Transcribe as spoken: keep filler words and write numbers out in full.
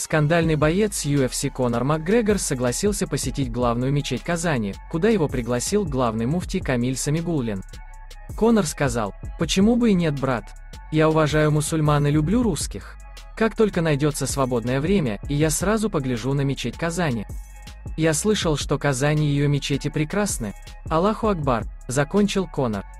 Скандальный боец ю эф си Конор Макгрегор согласился посетить главную мечеть Казани, куда его пригласил главный муфти Камиль Самигуллин. Конор сказал: «Почему бы и нет, брат? Я уважаю мусульман и люблю русских. Как только найдется свободное время, и я сразу погляжу на мечеть Казани. Я слышал, что Казань и ее мечети прекрасны. Аллаху Акбар», — закончил Конор.